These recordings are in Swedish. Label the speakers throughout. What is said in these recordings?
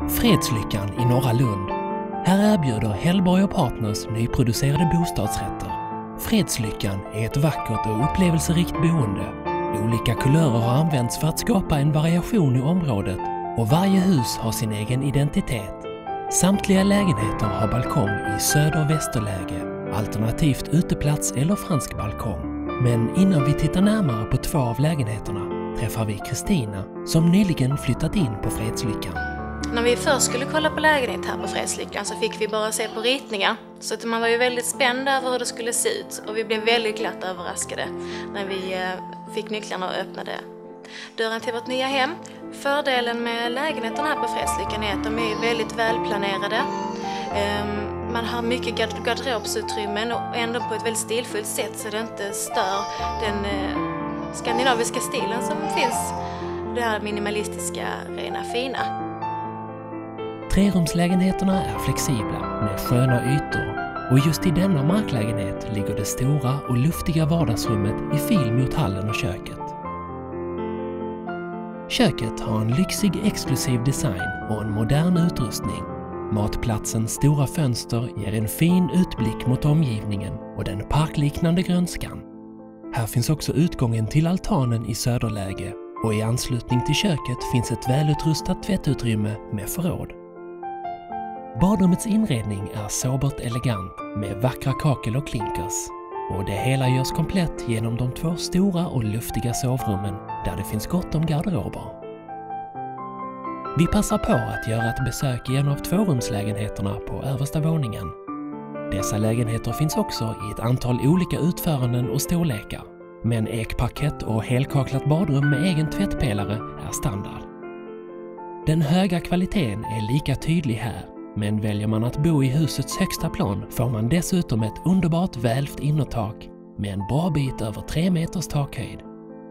Speaker 1: Fredslyckan i Norra Lund. Här erbjuder Hellborg och Partners nyproducerade bostadsrätter. Fredslyckan är ett vackert och upplevelserikt boende. Olika kulörer har använts för att skapa en variation i området och varje hus har sin egen identitet. Samtliga lägenheter har balkong i söder- och västerläge, alternativt uteplats eller fransk balkong. Men innan vi tittar närmare på 2 av lägenheterna träffar vi Kristina som nyligen flyttat in på Fredslyckan.
Speaker 2: När vi först skulle kolla på lägenhet här på Fredslyckan så fick vi bara se på ritningar. Så att man var ju väldigt spänd över hur det skulle se ut och vi blev väldigt glatt överraskade när vi fick nycklarna och öppnade dörren till vårt nya hem. Fördelen med lägenheterna här på Fredslyckan är att de är väldigt välplanerade. Man har mycket garderobsutrymmen och ändå på ett väldigt stilfullt sätt så det inte stör den skandinaviska stilen som finns. Det här minimalistiska, rena, fina.
Speaker 1: 3-rumslägenheterna är flexibla med sköna ytor och just i denna marklägenhet ligger det stora och luftiga vardagsrummet i fil mot hallen och köket. Köket har en lyxig exklusiv design och en modern utrustning. Matplatsens stora fönster ger en fin utblick mot omgivningen och den parkliknande grönskan. Här finns också utgången till altanen i söderläge och i anslutning till köket finns ett välutrustat tvättutrymme med förråd. Badrummets inredning är sobert elegant med vackra kakel och klinkers och det hela görs komplett genom de 2 stora och luftiga sovrummen där det finns gott om garderober. Vi passar på att göra ett besök i en av 2-rumslägenheterna på översta våningen. Dessa lägenheter finns också i ett antal olika utföranden och storlekar, men ekparkett och helkaklat badrum med egen tvättpelare är standard. Den höga kvaliteten är lika tydlig här, men väljer man att bo i husets högsta plan får man dessutom ett underbart välvt innertak med en bra bit över 3 meters takhöjd.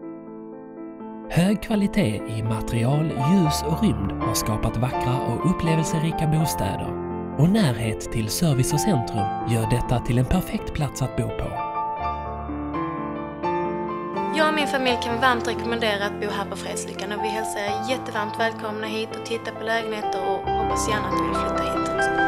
Speaker 1: Hög kvalitet i material, ljus och rymd har skapat vackra och upplevelserika bostäder och närhet till service och centrum gör detta till en perfekt plats att bo på.
Speaker 2: Jag och min familj kan varmt rekommendera att bo här på Fredslyckan och vi hälsar jättevarmt välkomna hit och titta på lägenheter och hoppas gärna att ni vill flytta hit också.